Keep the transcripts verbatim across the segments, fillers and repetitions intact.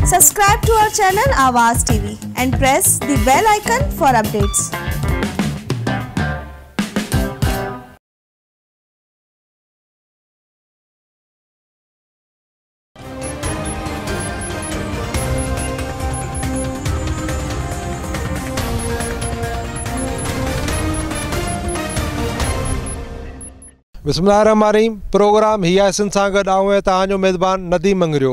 Subscribe to our channel Awaaz T V and press the bell icon for updates. बिस्मिल्लाहिर्रहमानिर्रहीम। Program हियासिन सां गॾु आऊं तव्हांजो मेज़बान नदीम मंगरियो।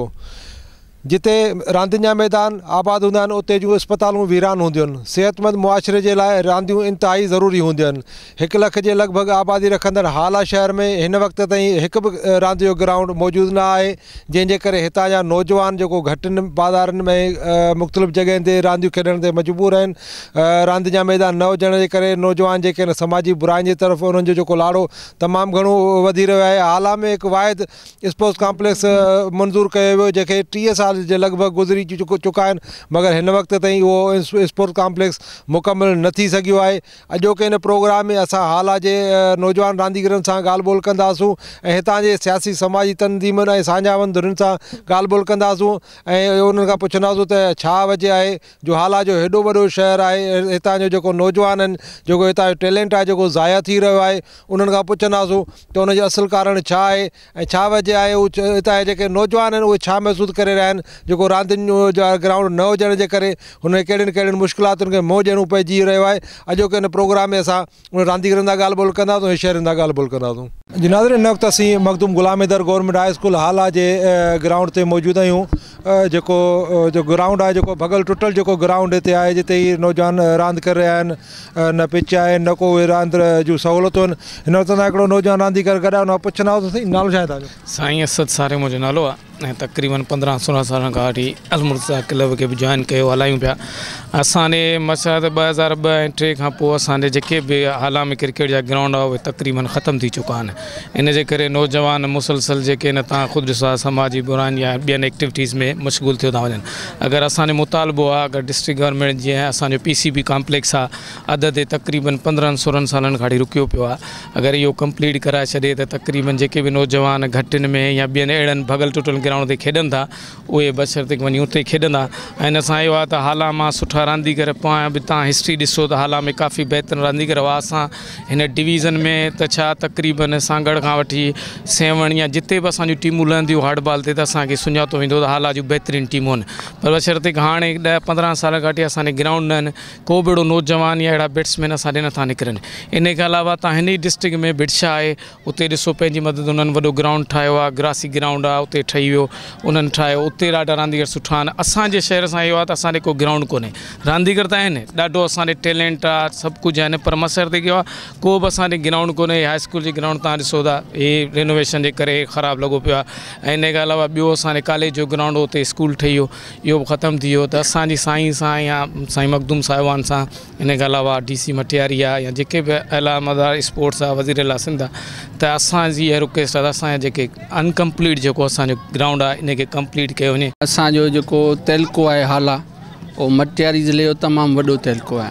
जिते रांदियुनि जा मैदान आबाद हूंदा आहिनि उते जूं अस्पतालूं वीरान हूंदियूं आहिनि। सेहतमंद मुआशरे जे लाइ रांदियूं इंतिहाई ज़रूरी हूंदियूं आहिनि। हिकु लख जे लॻभॻि आबादी रखंदड़ हाला शहर में हिन वक़्त ताईं हिकु बि रांदि जो ग्राउंड मौजूदु न आहे, जंहिंजे करे हितां जा नौजवान जेको घटि बाज़ारनि में मुख़्तलिफ़ जॻहियुनि ते रांदियूं खेॾण ते मजबूर आहिनि। रांदि जा मैदान न हुजण जे करे नौजवान जेके आहिनि समाजी बुराइनि जी तरफ़ उन्हनि जो जेको लाड़ो तमामु घणो वधी रहियो आहे। हाला में हिकु वाहिद स्पोर्ट्स कॉम्प्लेक्स मंज़ूरु कयो वियो जंहिंखे टीह साल जे लॻभॻि गुज़री चुको चुका आहिनि, मगर हिन वक़्त ताईं उहो स्पोर्ट्स कॉम्प्लेक्स मुकमल न थी सघियो आहे। अॼोके हिन प्रोग्राम में असां हाला जे नौजवान रांदीगरनि सां ॻाल्हि ॿोल कंदासूं ऐं हितां जे सियासी समाजी तंज़ीमुनि ऐं साझावन धुरियुनि सां ॻाल्हि ॿोल कंदासूं ऐं उन्हनि खां पुछंदासूं त छा वजह आहे जो हाला जो हेॾो वॾो शहर आहे, हितां जो जेको नौजवान आहिनि, जेको हितां जो टैलेंट आहे जेको ज़ाया थी रहियो आहे, उन्हनि खां पुछंदासूं त उनजो असुलु कारण छा आहे ऐं छा वजह आहे उहे हितां जा जेके नौजवान आहिनि उहे छा महसूसु करे रहिया आहिनि जेको रांदियुनि जा ग्राउंड न हुजण जे करे हुन कहिड़ियुनि कहिड़ियुनि मुश्किलातुनि खे मुंहुं ॾियणो पइजी रहियो आहे। अॼोके हिन प्रोग्राम में असां उन रांदीगरनि सां ॻाल्हि ॿोल कंदासीं ऐं शहरनि सां ॻाल्हि ॿोल कंदासीं। जी नाज़रीन, हिन वक़्तु असीं Makhdoom Ghulam Haider government high school Hala जे ग्राउंड ते मौजूदु आहियूं। जेको जो ग्राउंड आहे जेको भॻल टुटल जेको ग्राउंड हिते आहे जिते ही नौजवान रांदि करे रहिया आहिनि, न पिच आहे न को रांदि जूं सहूलियतूं आहिनि। हिन वक़्तु असां हिकिड़ो नौजवान रांदीगर गॾु आहे, पुछंदासीं नालो छा आहे तव्हांजो? साईं असद सारे मुंहिंजो नालो आहे ऐं तक़रीबन पंद्रहं सोरहं सालनि खां वठी अलमुर्तज़ा क्लब खे बि जॉइन कयो, हलायूं पिया। असांजे मसइला त ॿ हज़ार ॿ ऐं टे खां पोइ असांजे जेके बि हाला में क्रिकेट जा ग्राउंड आहे उहे तक़रीबन ख़तमु थी चुका आहिनि। इन जे करे नौजवान मुसलसल जेके न तव्हां ख़ुदि ॾिसो आहे समाजी बुराइनि या ॿियनि एक्टिविटीज़ में मशगूल थियो था वञनि। अगरि असांजो मुतालबो आहे अगरि डिस्ट्रिक्ट गवर्नमेंट जीअं असांजो पी सी बी कॉम्प्लेक्स आहे अधु ते तक़रीबन पंद्रहंनि सोरहंनि सालनि खां रुकियो पियो आहे, अगरि इहो कंप्लीट कराए छॾे त तक़रीबन जेके बि नौजवान घटियुनि में या ॿियनि अहिड़नि भॻल टुटल ग्राउंड ते खेॾनि था उहे बशर्ते वञी उते खेॾंदा। ऐं हिन सां इहो आहे त हाला मां सुठा रांदीगर पोयां बि तव्हां हिस्ट्री ॾिसो त हाला में काफ़ी बहितरीनु रांदीगर हुआ। असां हिन डिवीज़न में त छा तक़रीबन सांगड़ खां वठी सेवण या जिते बि असांजूं टीमूं लहंदियूं हार्ड बॉल ते त असांखे सुञातो वेंदो त हाला जूं बहितरीनु टीमूं आहिनि। पर बशर्ते हाणे ॾह पंद्रहं साल खां वठी असांजे ग्राउंड न आहिनि, को बि अहिड़ो नौजवान या अहिड़ा बैट्समैन असांजे नथा निकिरनि। इन खां अलावा तव्हां हिन ई डिस्ट्रिक्ट में बिरशा आहे, उते ॾिसो पंहिंजी मदद उन्हनि वॾो ग्राउंड ठाहियो आहे, ग्रासी ग्राउंड आहे उते ठही वियो, उन्हनि ठाहियो, उते ॾाढा रांदीगर सुठा आहिनि। असांजे शहर सां इहो आहे त असांजे को ग्राउंड कोन्हे, रांदीगर त आहिनि ॾाढो असांजे टैलेंट आहे सभु कुझु आहिनि, पर मसर ते कयो आहे को बि असांजे ग्राउंड कोन्हे। हाई स्कूल जी ग्राउंड तव्हां ॾिसो था हे रिनोवेशन जे करे ख़राबु लॻो पियो आहे। ऐं इन खां अलावा ॿियो असांजे कॉलेज जो ग्राउंड उते स्कूल ठही वियो, इहो बि ख़तमु थी वियो। त असांजी साईं सां या साईं मखदूम साहिबान सां इन खां अलावा डी सी मटियारी आहे या जेके बि अला मदार स्पोर्ट्स आहे वज़ीर अला सिंध आहे, त असांजी इहा रिक्वेस्ट आहे असांजा जेके अनकम्पलीट जेको असांजो ग्राउंड आहे इनखे कंप्लीट कयो वञे। असांजो जेको तहलको आहे हाला उहो मटियारी ज़िले जो तमामु वॾो तहलको आहे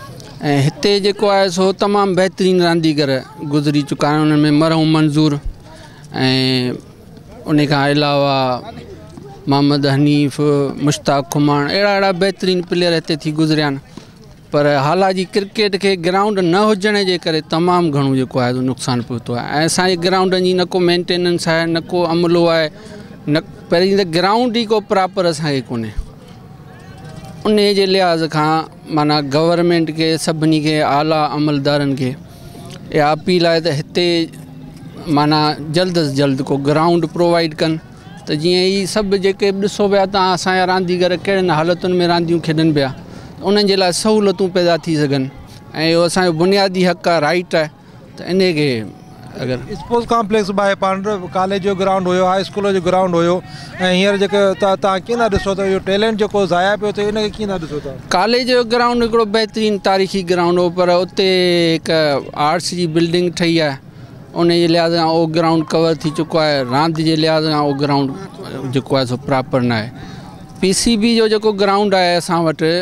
ऐं हिते जेको आहे सो तमामु बहितरीनु रांदीगर गुज़री चुका आहिनि। उन्हनि में मरहूम मंज़ूर ऐं उन खां अलावा मोहम्मद हनीफ़, मुश्ताक खुमाण अहिड़ा अहिड़ा बहितरीनु प्लेयर हिते थी गुज़रिया आहिनि। पर हाला जी क्रिकेट खे ग्राउंड न हुजण जे करे तमामु घणो जेको आहे नुक़सानु पहुतो आहे ऐं असांजे ग्राउंडनि जी न को मेंटेनेंस आहे न को अमलो आहे, न पहिरीं त ग्राउंड ई को प्रॉपर असांखे कोन्हे। उन जे लिहाज़ खां माना गवर्नमेंट खे सभिनी खे आला अमलदारनि खे इहा अपील आहे त हिते माना जल्द अज़ जल्द को ग्राउंड प्रोवाइड कनि त जीअं ई सभु जेके ॾिसो पिया तव्हां असांजा रांदीगर कहिड़नि हालतुनि में रांदियूं खेॾनि पिया उन्हनि जे लाइ सहूलियतूं पैदा थी सघनि ऐं इहो असांजो बुनियादी हक़ आहे, राइट आहे। त इन खे अगरि स्पोर्ट्स कॉम्प्लेक्स बि आहे, पाण कॉलेज जो ग्राउंड हुयो, हाई स्कूल जो ग्राउंड हुयो ऐं हींअर जेके तव्हां कीअं था ॾिसो त इहो टैलेंट जेको ज़ाया पियो थिए इनखे कीअं था ॾिसो था? कॉलेज जो ग्राउंड हिकिड़ो बहितरीनु तारीख़ी ग्राउंड हो, पर उते हिकु आर्ट्स जी बिल्डिंग ठही आहे, उन जे लिहाज़ खां उहो ग्राउंड कवर थी चुको आहे। रांदि जे लिहाज़ खां उहो ग्राउंड जेको आहे सो प्रॉपर न आहे। पी सी बी जो जेको ग्राउंड आहे असां वटि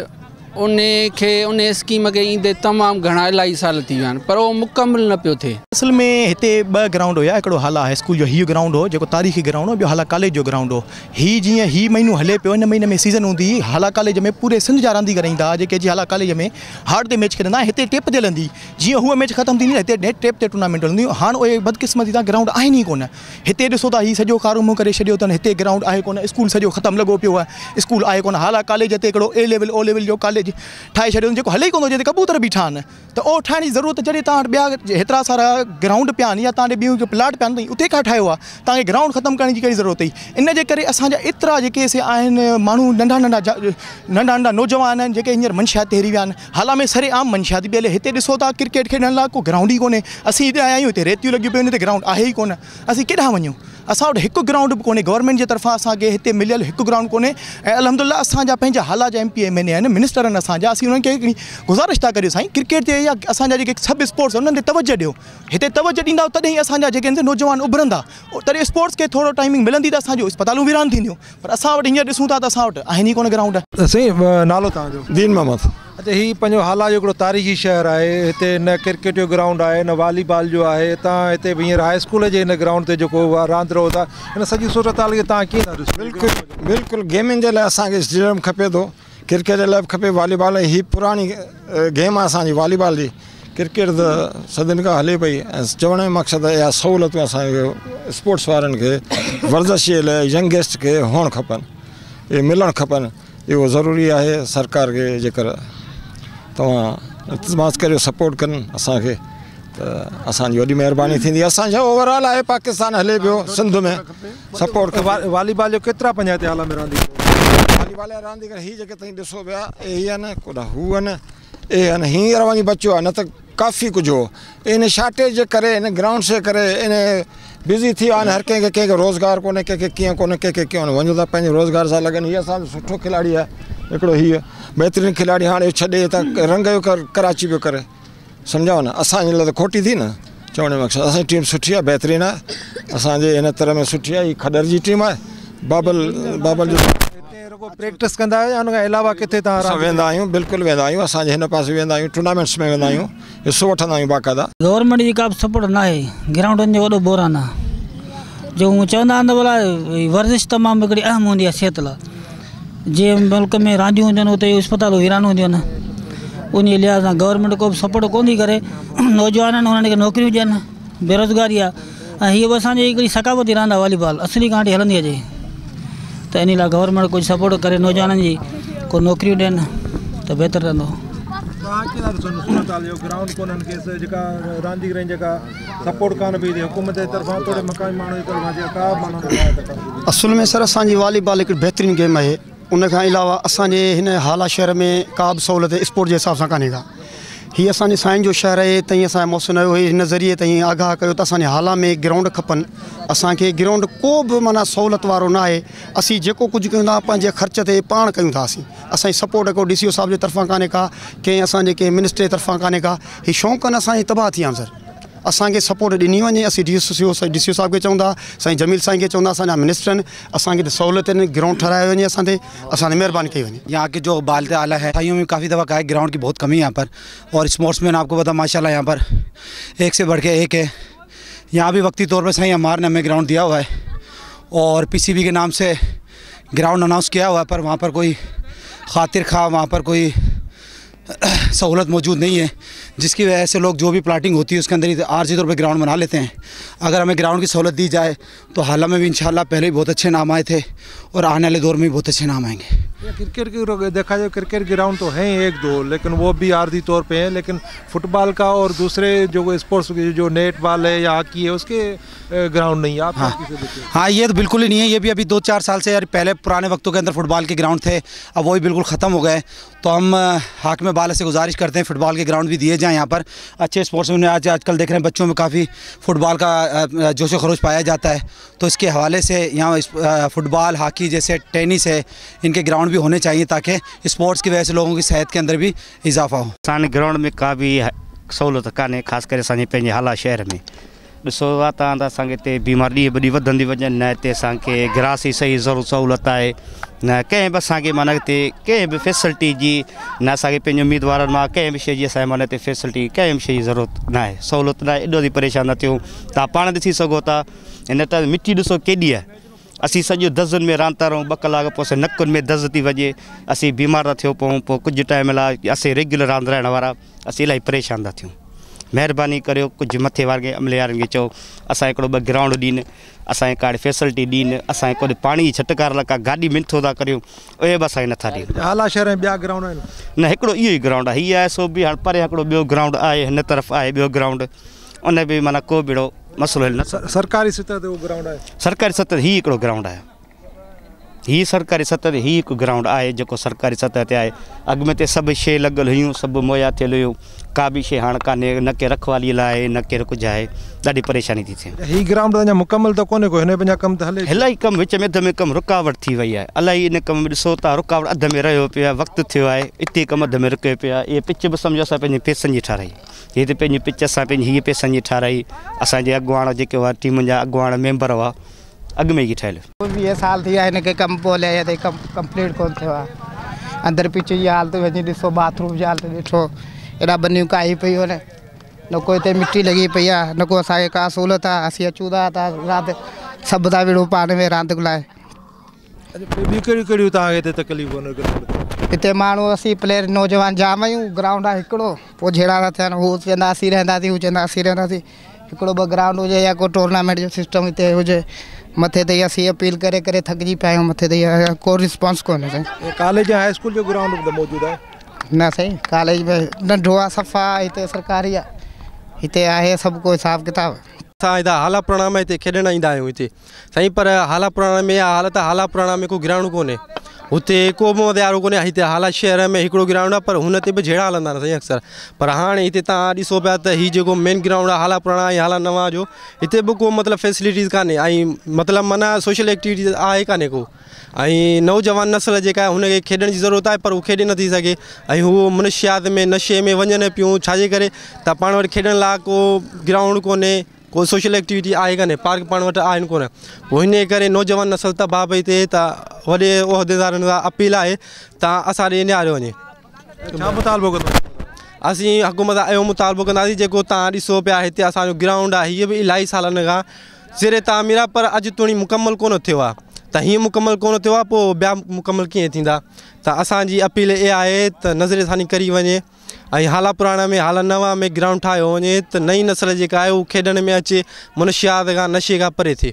उन खे उन स्कीम खे ईंदे तमामु घणा इलाही साल थी विया आहिनि पर उहो मुकमिल न पियो थिए। असल में हिते ॿ ग्राउंड हुया, हिकिड़ो हाला हाई स्कूल जो हीउ ग्राउंड हो जेको तारीख़ी ग्राउंड हो, ॿियो हाला कॉलेज जो ग्राउंड हो। हीउ जीअं हीउ महीनो हले पियो, हिन महीने में सीज़न हूंदी हाला कॉलेज में पूरे सिंध जा रांदीगर ईंदा जेके अॼु हाला कॉलेज में हार्ड ते मैच खेॾंदा, हिते टेप ते हलंदी। जीअं हूअ मैच ख़तमु थींदी हिते नेट टेप ते टूर्नामेंट हलंदियूं। हाणे उहे बदकिस्मती सां ग्राउंड आहिनि ई कोन। हिते ॾिसो था हीउ सॼो कारो मुंहुं करे छॾियो अथनि, हिते ग्राउंड आहे कोन, स्कूल सॼो ख़तमु लॻो पियो आहे, स्कूल आहे कोन। हाला कॉलेज हिते हिकिड़ो ए लेवल ओ लेवल जो कॉलेज ठाहे छॾियो जेको हले ई कोन, जिते कबूतर बीठा आहिनि। त उहो ठाहिण जी ज़रूरत, जॾहिं तव्हां वटि ॿिया हेतिरा सारा ग्राउंड पिया आहिनि या तव्हां ॿियूं जो प्लाट पिया आहिनि उते खां ठाहियो आहे, तव्हांखे ग्राउंड ख़तमु करण जी कहिड़ी ज़रूरत हुई। इन जे करे असांजा एतिरा जेके से आहिनि माण्हू नंढा नंढा नंढा नंढा नौजवान आहिनि जेके हींअर मंशियात ते हरी विया आहिनि। हाला में सरे आम मंशियात बि हले। हिते ॾिसो था क्रिकेट खेॾण लाइ को ग्राउंड ई कोन्हे। असीं हिते आया आहियूं, हिते रेतियूं लॻियूं पियूं आहिनि, हिते ग्राउंड आहे ई कोन। असीं केॾांहुं वञूं? असां वटि हिकु ग्राउंड बि कोन्हे, गवर्नमेंट जे तरफ़ां असांखे हिते मिलियल हिकु ग्राउंड कोन्हे। ऐं अलहमदुलिल्लाह असांजा पंहिंजा हाला जा M P M N A आहिनि, मिनिस्टर आहिनि असांजा, असीं उन्हनि खे हिकिड़ी गुज़ारिश था करियूं साईं क्रिकेट ते या असांजा जेके सभु स्पोर्ट्स उन्हनि ते तवजो ॾियो। हिते तवजो ॾींदा तॾहिं असांजा जेके आहिनि नौजवान उभरंदा, तॾहिं स्पोर्ट्स खे थोरो टाइमिंग मिलंदी त असांजो अस्पतालूं वीरान थींदियूं। पर असां वटि हींअर ॾिसूं था त असां वटि आहिनि ई कोन ग्राउंड। साईं नालो तव्हांजो? दीन मोहम्मद। अच्छा, हीउ पंहिंजो हाला जो हिकिड़ो तारीख़ी शहर आहे, हिते न क्रिकेट जो ग्राउंड आहे न वॉलीबॉल जो आहे। तव्हां हिते हींअर हाई स्कूल जे हिन ग्राउंड ते जेको रांदि रहो था, हिन सॼी सूरत हाल खे तव्हां कीअं था ॾिसो? बिल्कुलु बिल्कुलु गेमिंग जे लाइ असांखे स्टेडियम खपे थो, क्रिकेट जे लाइ बि खपे, वॉलीबॉल हीअ पुराणी गेम आहे असांजी वॉलीबॉल जी। क्रिकेट त सदियुनि खां हले पई ऐं चवण जो मक़सदु इहा सहूलियतूं असांखे स्पोर्ट्स वारनि खे वर्ज़िश जे लाइ यंगेस्ट खे हुअणु खपनि, इहे मिलणु खपनि। इहो ज़रूरी आहे सरकार खे जेकर तव्हां इल्तिमास करियो सपोर्ट कनि असांखे त असांजी वॾी महिरबानी थींदी। असांजो ओवरऑल आहे पाकिस्तान हले पियो सिंध में सपोर्ट। वॉलीबॉल जो केतिरा पंहिंजा हिते हाला में रांदीगर? वॉलीबॉल जा रांदीगर हीअ जेके ताईं ॾिसो पिया इहे आहिनि, कोॾा हू आहिनि, ए आहिनि, हींअर वञी बचियो आहे, न त काफ़ी कुझु हो। इन शार्टेज जे करे, इन ग्राउंड जे करे इन बिज़ी थी विया आहिनि। हर कंहिंखे कंहिंखे रोज़गार कोन्हे, कंहिंखे कीअं कोन्हे, कंहिंखे कीअं वञो था पंहिंजे रोज़गार सां लॻनि। हीअ असांजो सुठो खिलाड़ी आहे हिकिड़ो, हीअ बहितरीनु खिलाड़ी हाणे छॾे त रंग जो कर कराची पियो करे, सम्झाओ न। असांजे लाइ त खोटी थी न, चवण जो मक़सदु असांजी टीम सुठी आहे, बहितरीनु आहे, असांजे हिन तरह में सुठी आहे। हीअ खडर जी टीम आहे, बाबल बाबल जो प्रैक्टिस कंदा आहियो या उन खां अलावा किथे तव्हां? असां वेंदा आहियूं, बिल्कुलु वेंदा आहियूं, असांजे हिन पासे वेंदा आहियूं, टूर्नामेंट्स में वेंदा आहियूं, हिसो वठंदा आहियूं बाक़ाइदा। गवर्नमेंट जी का बि सपोर्ट न आहे, ग्राउंडनि जो वॾो बोरान आहे। जो हूअं चवंदा आहिनि त भला वर्ज़िश तमामु हिकिड़ी अहम हूंदी आहे सिहत लाइ। जीअं मुल्क में रांदियूं हूंदियूं आहिनि उते अस्पताल वीरान हूंदियूं आहिनि, उन लिहाज़ सां गवर्नमेंट को बि सपोर्ट कोन थी करे। नौजवाननि उन्हनि खे नौकरियूं ॾियनि, बेरोज़गारी आहे। ऐं हीअ बि असांजी हिकिड़ी सकाफ़ती रांदि आहे वॉलीबॉल, असली कांटी हलंदी अचे। त इन लाइ गवर्नमेंट कुझु सपोर्ट करे नौजवाननि जी को नौकरियूं ॾियनि त बहितरु रहंदो। तव्हां कीअं था ॾिसो सूरत हाल जो? ग्राउंड कोन्हनि खेसि जेका रांदीगरनि जेका सपोर्ट कान पई थिए हुकूमत जे तरफ़ां, थोरे मकामी माण्हू जे तरफ़ां जेका माण्हू? असुल में सर असांजी वॉलीबॉल हिकिड़ी बहितरीनु गेम आहे। उन खां अलावा असांजे हिन हाला शहर में का बि सहूलियत स्पोर्ट जे हिसाब सां कान्हे का। हीअ असांजे साईं जो शहर आहे, तईं असांजे मौसम जो हिन ज़रिए ताईं आगाह कयो त असांजे हाला में ग्राउंड खपनि। असांखे ग्राउंड को बि माना सहूलियत वारो न आहे। असीं जेको कुझु कयूं था पंहिंजे ख़र्च ते पाण कयूं था। असीं असांजी सपोर्ट को डी सी ओ साहिब जे तरफ़ां कान्हे का, कंहिं असांजे कंहिं मिनिस्टर जे तरफ़ां कान्हे का। हीअ शौक़नि असांजी तबाह थी विया आहिनि सर। असांखे सपोर्ट ॾिनी वञे, असीं D C O D C O साहिब खे चवंदा, साईं जमील साईं खे चवंदा, असांजा मिनिस्टर आहिनि, असांखे सहूलियत ग्राउंड ठहाराए वञे, असां ते असांखे महिरबानी कई वञे। यहाँ के जो बालते आला है भाइयों में काफ़ी दफ़ा कहा है ग्राउंड की बहुत कमी है यहाँ पर, और स्पोर्ट्समैन आपको पता माशाल्लाह यहाँ पर एक से बढ़ के एक है। यहाँ भी वक्ती तौर पर साईं अम्मार ने हमें ग्राउंड दिया हुआ है और पी सी बी के नाम से ग्राउंड अनाउंस किया हुआ है, पर वहाँ पर कोई खातिर खा वहाँ पर कोई सहूलत मौजूद नहीं है, जिसकी वजह से लोग जो भी प्लाटिंग होती है उसके अंदर ही आर्जी तौर पर ग्राउंड बना लेते हैं। अगर हमें ग्राउंड की सहूलत दी जाए तो हाला में भी इंशाल्लाह पहले भी बहुत अच्छे नाम आए थे और आने वाले दौर में भी बहुत अच्छे नाम आएंगे। क्रिकेट की देखा जाए क्रिकेट ग्राउंड तो हैं एक दो, लेकिन वो भी आर्जी तौर पे हैं। लेकिन फुटबॉल का और दूसरे जो स्पोर्ट्स जो नेट बॉल है या हॉकी है उसके ग्राउंड नहीं है। आप हाँ हाँ ये तो बिल्कुल ही नहीं है। ये भी अभी दो चार साल से यार, पहले पुराने वक्तों के अंदर फुटबॉल के ग्राउंड थे, अब वो भी बिल्कुल ख़त्म हो गए। तो हम हाकिम बाला से गुजारिश करते हैं फुटबॉल के ग्राउंड भी दिए जाएँ यहाँ पर। अच्छे स्पोर्ट्समैन आज आजकल देख रहे हैं बच्चों में काफ़ी फुटबॉल का जोश खरोश पाया जाता है, तो इसके हवाले से यहाँ फुटबॉल हॉकी जैसे टेनिस है, इनके ग्राउंड भी होने चाहिए ताकि स्पोर्ट्स की वजह से लोगों की सेहत के अंदर भी इजाफा हो। असांजे ग्राउंड में का भी सहूलत कान्हे, ख़ासि करे असांजे पंहिंजे हाला शहर में। ॾिसो आहे तव्हां त असांखे हिते बीमारी ॾींहं ॿ ॾींहं वधंदी वञनि न हिते असांखे ग्रास जी सही ज़रूरत सहूलियत आहे न कंहिं बि असांखे माना हिते कंहिं बि फैसिलिटी जी न असांखे पंहिंजे उम्मीदवारनि मां कंहिं बि शइ जी असांजे माना हिते फैसिलिटी कंहिं बि शइ जी ज़रूरत न आहे सहूलियत न आहे एॾो थी परेशान न थियूं तव्हां पाण ॾिसी सघो था हिन त मिटी ॾिसो केॾी आहे असीं सॼो दज़नि में रांदि था रहूं ॿ कलाक पोइ असां नकुनि में दज़ थी वञे असीं बीमार था थियो पऊं पोइ कुझु टाइम लाइ असीं रेगुलर रांदि रहण वारा असीं इलाही परेशान था थियूं महिरबानी करियो कुझु मथे वारे अमले वारनि खे चओ असां हिकिड़ो ॿ ग्राउंड ॾीनि असांखे काॾे फैसिलिटी ॾीनि असांखे कोॾे पाणी जी छटकार लाइ का गाॾी मिंथो था करियूं उहे बि असांखे नथा ॾियनि आला शहर में ॿिया ग्राउंड आहिनि न हिकिड़ो इहो ई ग्राउंड आहे हीअ आहे सो बि हाणे परे हिकिड़ो ॿियो ग्राउंड आहे हिन तरफ़ आहे ॿियो ग्राउंड उन बि माना को बि अहिड़ो मसइलो हल न सरकारी सतह ते उहो ग्राउंड आहे सरकारी सतह ते हीअ हिकिड़ो ग्राउंड आहे हीअ सरकारी सतह ते हीअ हिकु ग्राउंड आहे जेको सरकारी सतह ते आहे अॻु में त सभु शइ लॻल हुयूं सभु मुहैया थियल हुयूं का बि शइ हाणे कान्हे न के रखवाली लाइ न केरु कुझु आहे ॾाढी परेशानी थी थिए हीअ ग्राउंड अञा मुकमल त कोन्हे को हिन पंहिंजा कमु त हले इलाही कमु विच में अध में कमु रुकावट थी वई आहे इलाही इन कम में ॾिसो था रुकावट अध में रहियो पियो आहे वक़्तु थियो आहे इते कमु अध में रुके पियो आहे इहे पिच बि सम्झो असां पंहिंजे पैसनि जी ठाराई हीअ त पंहिंजी पिच असां पंहिंजी हीअ पैसनि जी ठाराई असांजे अॻुवाण जेके हुआ टीमुनि जा अॻुवाण मेंबर हुआ अॻु में ई ठहियल वीह साल थी विया हिनखे कमु पोइ हलिया ते कमु कंप्लीट कोन थियो आहे अंदरि पिच जी हालत वञी ॾिसो बाथरूम जी हालत ॾिठो एॾा बनियूं काही पियूं आहिनि न को हिते मिटी लॻी पई आहे न को असांखे का सहूलियत आहे असीं अचूं था त राति सभु था विड़ूं पाण में रांदि लाइ ॿियूं कहिड़ियूं कहिड़ियूं तव्हांखे हिते तकलीफ़ूं आहिनि हिते माण्हू असीं प्लेयर नौजवान जाम आहियूं ग्राउंड आहे हिकिड़ो पोइ जहिड़ा न थियनि हू चवंदा असीं रहंदासीं हू चवंदा असीं रहंदासीं हिकिड़ो ॿ ग्राउंड हुजे या को टूर्नामेंट जो सिस्टम हिते हुजे मथे ते असीं अपील करे करे थकिजी पिया आहियूं मथे ते को रिस्पॉन्स कोन्हे साईं कॉलेज ऐं हाई स्कूल जो ग्राउंड बि त मौजूदु आहे न साईं कॉलेज में नंढो आहे सफ़ा हिते सरकारी आहे हिते आहे सभु को हिसाबु किताबु असां हितां हाला पुराणा में हिते खेॾणु ईंदा आहियूं हिते साईं पर हाला पुराणा में हालत हाला पुराणा में को ग्राउंड कोन्हे हुते को बि वारो कोन्हे हिते हाला शहर में हिकिड़ो ग्राउंड आहे पर हुन ते बि जहिड़ा हलंदा आहिनि साईं अक्सर पर हाणे हिते तव्हां ॾिसो पिया त हीउ जेको मेन ग्राउंड आहे हाला पुराणा ऐं हाला नवां जो हिते बि को मतिलबु फैसिलिटीज़ कान्हे ऐं मतिलबु माना सोशल एक्टिविटीज़ आहे कान्हे को ऐं नौजवान नस्ल जेका आहे हुनखे खेॾण जी ज़रूरत आहे पर उहो खेॾे नथी सघे ऐं हू मनुष्यात में नशे में वञनि पियूं छाजे करे त पाण वटि खेॾण लाइ को ग्राउंड कोन्हे को सोशल एक्टिविटी आहे कान्हे पार्क पाण वटि आहिनि कोन पोइ हिन करे नौजवान नस्ल तबाह पई थिए त वॾे उहिदेदारनि सां अपील आहे तव्हां असां ॾे निहारियो वञे छा मुतालबो कंदो असीं हुकूमत इहो मुतालबो कंदासीं जेको तव्हां ॾिसो पिया हिते असांजो ग्राउंड आहे हीअ बि इलाही सालनि खां ज़ेरे तामीर आहे पर अॼु ताईं मुकमल कोन थियो आहे त हीअं मुकमल कोन थियो आहे पोइ ॿिया मुकमल कीअं थींदा त असांजी अपील इहा आहे त नज़र सानी करी वञे ऐं हाला पुराणा में हाला नवां में ग्राउंड ठाहियो वञे त नई नस्ल जेका आहे उहा खेॾण में अचे मनुष्यात खां नशे खां परे थिए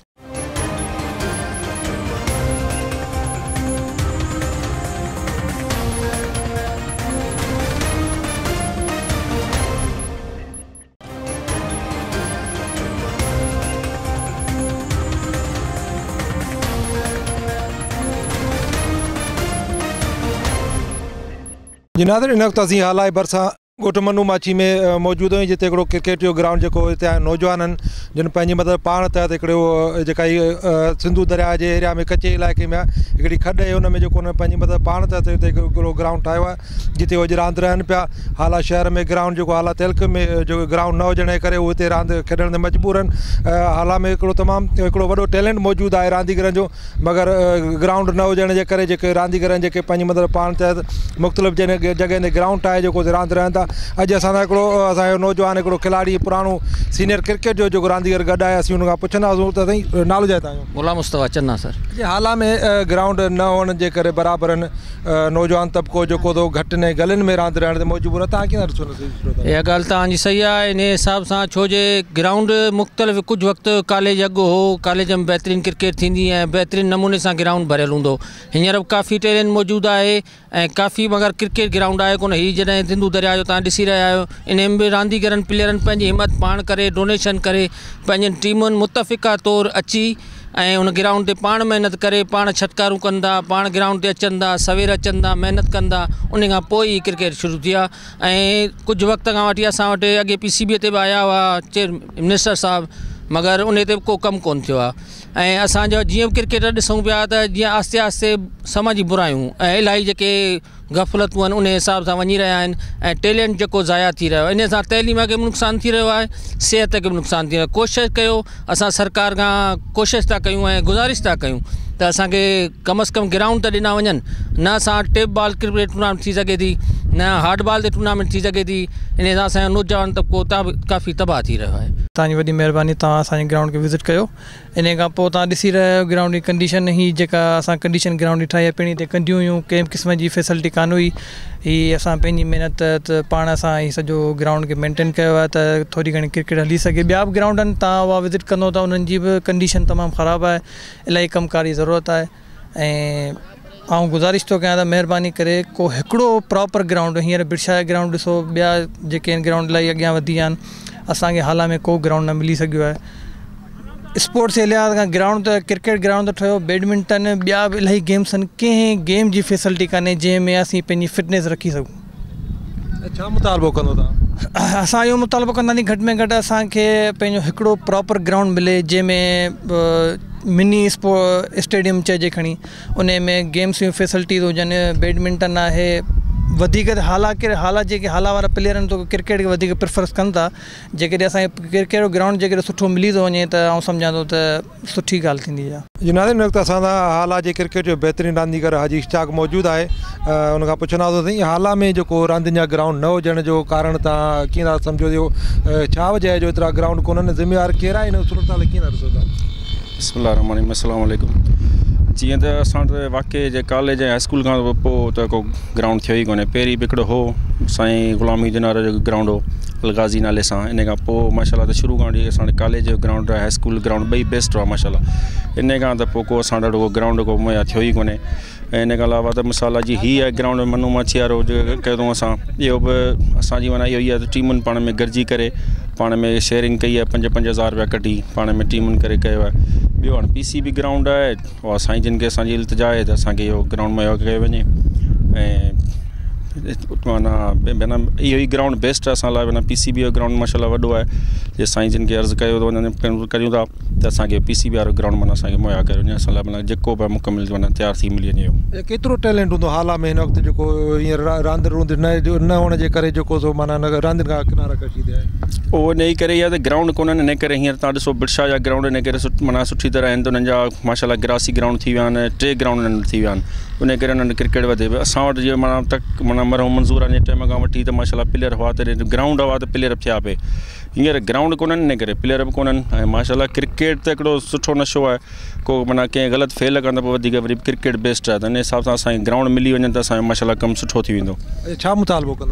जी नाज़रीन इन वक़्तु असीं हालाए भरिसां ॻोठ मनु माछी में मौजूदु आहियूं जिते हिकिड़ो क्रिकेट जो ग्राउंड जेको हिते आहे नौजवाननि जिन पंहिंजी मतिलबु पाण तहत हिकिड़ो जेका हीअ सिंधु दरिया जे एरिया में कचे इलाइक़े में आहे हिकिड़ी खॾ आहे हुन में जेको हुन पंहिंजी मतिलबु पाण तहत हिते हिकिड़ो ग्राउंड ठाहियो आहे जिते उहे रांदि रहनि पिया हाला शहर में ग्राउंड जेको हाला तिलक में जेको ग्राउंड न हुजण जे करे उहे हिते रांदि खेॾण ते मजबूर आहिनि हाला में हिकिड़ो तमामु हिकिड़ो वॾो टैलेंट मौजूदु आहे रांदीगरनि जो मगर ग्राउंड न हुजण जे करे जेके रांदीगरनि जेके पंहिंजी मतिलबु पाण तहत मुख़्तलिफ़ जॻह जॻहियुनि ते ग्राउंड ठाहे जेको रांदि रहनि था अॼु असां हिकिड़ो असांजो नौजवान हिकिड़ो खिलाड़ी पुराणो सीनियर क्रिकेट जो जेको रांदीगर गॾु आहे असीं हुन खां पुछंदासीं त साईं नालो छा तव्हांजो मुला मुस्तफ़ा चन्ना सर हाला में ग्राउंड न हुअण जे करे बराबरि नौजवान तबिको जेको थो घटि ने गलियुनि में रांदि रहण ते मजबूर आहे तव्हां कीअं ॾिसो इहा ॻाल्हि तव्हांजी सही आहे इन हिसाब सां छो जे ग्राउंड मुख़्तलिफ़ कुझु वक़्तु कॉलेज अॻु हो कॉलेज में बहितरीनु क्रिकेट थींदी ऐं बहितरीनु नमूने सां ग्राउंड भरियलु हूंदो हींअर बि काफ़ी टैलेंट मौजूदु आहे ऐं काफ़ी मगर क्रिकेट ग्राउंड आहे कोन हीअ जॾहिं सिंधु दरिया जो तव्हां ॾिसी रहिया आहियो इन में बि रांदीगरनि प्लेयरनि पंहिंजी हिमत पाण करे डोनेशन करे पंहिंजनि टीमुनि मुतफ़िक़ा तौरु अची ऐं उन ग्राउंड ते पाण महिनत करे पाण छटकारूं कंदा पाण ग्राउंड ते अचनि था सवेर अचनि था महिनत कंदा उन खां पोइ ई क्रिकेट शुरू थी आहे ऐं कुझु वक़्त खां वठी असां वटि अॻे पी सी बी ते बि आया हुआ चेयर मिनिस्टर साहिबु मगर उन ते बि को कमु कोन्ह थियो आहे ऐं असांजो जीअं क्रिकेट ॾिसूं पिया त जीअं आस्ते आस्ते समाजी बुरायूं ऐं इलाही जेके गफ़लतूं आहिनि उन हिसाब सां वञी रहिया आहिनि ऐं टैलेंट जेको ज़ाया थी रहियो आहे इन सां तइलीम खे बि नुक़सानु थी रहियो आहे, सिहत खे बि नुक़सानु थी रहियो आहे। कोशिशि कयो, असां सरकार खां कोशिशि था कयूं ऐं गुज़ारिश था कयूं त असांखे कम अज़ कम ग्राउंड त ॾिना वञनि, न असां टेप बॉल क्रिकेट टूर्नामेंट थी सघे थी, न हार्ड बॉल ते टूर्नामेंट थी सघे थी, इन सां असांजो नौजवान तबिको काफ़ी तबाह थी रहियो आहे। तव्हांजी वॾी महिरबानी, तव्हां असांजे ग्राउंड खे विज़िट कयो। इन खां पोइ तव्हां ॾिसी रहिया आहियो ग्राउंड जी कंडीशन, ही जेका असां कंडीशन ग्राउंड जी ठाही आहे पहिरीं ते कंदियूं हुयूं, कंहिं क़िस्म जी फैसिलिटी कान हुई। ही असां पंहिंजी महिनत त पाण सां ही सॼो ग्राउंड खे मेंटेन कयो आहे त थोरी घणी क्रिकेट हली सघे। ॿिया बि ग्राउंड आहिनि, तव्हां उहा विज़िट कंदो त उन्हनि जी बि कंडीशन तमामु ख़राबु आहे, इलाही कमकार जी ज़रूरत आहे। ऐं आउं गुज़ारिश थो कयां त महिरबानी करे को हिकिड़ो प्रॉपर ग्राउंड, हींअर बिरशाह ग्राउंड ॾिसो, ॿिया जेके आहिनि ग्राउंड इलाही अॻियां वधी विया आहिनि, असांखे हाल में को ग्राउंड न मिली सघियो आहे। स्पोर्ट्स जे लिहाज़ खां ग्राउंड त क्रिकेट ग्राउंड त ठहियो, बैडमिंटन ॿिया बि इलाही गेम्स आहिनि, कंहिं गेम जी फैसिलिटी कान्हे जंहिंमें असीं पंहिंजी फिटनेस रखी सघूं। छा मुतालबो कंदो तव्हां? असां इहो मुतालबो कंदासीं घटि में घटि असांखे पंहिंजो हिकिड़ो प्रॉपर ग्राउंड मिले जंहिंमें मिनी स्पो स्टेडियम चइजे खणी, उन में गेम्स जूं फैसिलिटीज़ हुजनि। बैडमिंटन आहे, वधीक हालांकि हाला जेके हाला वारा प्लेयर आहिनि तो क्रिकेट खे वधीक प्रिफर कनि था। जेकॾहिं असांखे क्रिकेट जो ग्राउंड जेकॾहिं सुठो मिली थो वञे त आउं सम्झां थो त सुठी ॻाल्हि थींदी आहे। जी नाज़रीन, वक़्तु असां हाला जे क्रिकेट जो बहितरीनु रांदीगर हाजी इश्तियाक मौजूदु आहे। उनखां पुछंदा तो साईं, हाला में जेको रांदियुनि जा ग्राउंड न हुजण जो कारण तव्हां कीअं था सम्झो, थियो छा वजह आहे जो एतिरा ग्राउंड कोन्हनि, ज़िम्मेवार केरु आहे, हिन सूरत हाल कीअं था ॾिसो था? बिस्मिल्लाहिर्रहमानिर्रहीम, अस्सलामु अलैकुम। जीअं त असां वटि वाक़ई जे कॉलेज ऐं स्कूल खां पोइ त को ग्राउंड थियो ई कोन्हे। पहिरीं बि हिकिड़ो हो साईं ग़ुलाम दिनार जो ग्राउंड हो अलगाज़ी नाले सां, इन खां पोइ माशाल्लाह त शुरू खां वठी असां कॉलेज जो ग्राउंड हाई स्कूल ग्राउंड ॿई बेस्ट हुआ माशाल्लाह। इन खां त पोइ को असां वटि को ग्राउंड को मुहैया थियो ई कोन्हे। ऐं इन खां अलावा त मिसाल जी हीअ आहे ग्राउंड में मनु माछी वारो जो कयूं असां, इहो बि असांजी माना इहो ई आहे त टीमुनि पाण में गॾिजी करे पाण में शेयरिंग कई आहे, पंज पंज हज़ार रुपया कढी पाण में टीमुनि करे कयो आहे। ॿियो हाणे पी सी बी ग्राउंड आहे, उहा साईं जिन खे असांजी इल्तिजा आहे त असांखे इहो ग्राउंड मुहैया कयो वञे। ऐं माना माना इहो ई ग्राउंड बेस्ट आहे असां लाइ। माना पी सी बी जो ग्राउंड माशाल्लाह वॾो आहे, जे साईं जिन खे अर्ज़ु कयो थो वञे करियूं था त असांखे पी सी बी वारो ग्राउंड माना असांखे मुहैया कयो वञे, असां लाइ माना जेको बि मुकमिल माना तयारु थी मिली वञे। केतिरो टैलेंट हूंदो हाला में हिन वक़्तु जेको हींअर रांदि रूंद न न हुअण जे करे जेको सो माना रांदियुनि खां किनारा कशी थिया आहे? उहो इन करे इहा त ग्राउंड कोन्हनि, इन करे हींअर तव्हां ॾिसो बिरशाह जा ग्राउंड इन करे माना सुठी तरह आहिनि त उन्हनि जा माशाल्लाह ग्रासी ग्राउंड थी विया आहिनि, टे ग्राउंड उन्हनि थी विया आहिनि, उन करे उन्हनि क्रिकेट वधे पियो। असां वटि जीअं माना तक माना मरहूम मंज़ूर आहे टाइम खां वठी त माशाल्लाह प्लेयर हुआ त ग्राउंड हुआ त प्लेयर थिया पिए। हींअर ग्राउंड कोन्हनि इन करे प्लेयर बि कोन्हनि। ऐं माशाल्लाह क्रिकेट त हिकिड़ो सुठो नशो आहे, को माना कंहिं ग़लति फेल कनि त पोइ वधीक वरी क्रिकेट बेस्ट आहे, त इन हिसाब सां असांखे ग्राउंड मिली वञे त असांजो माशाल्लाह कमु सुठो थी वेंदो। छा मुतालबो कंदो?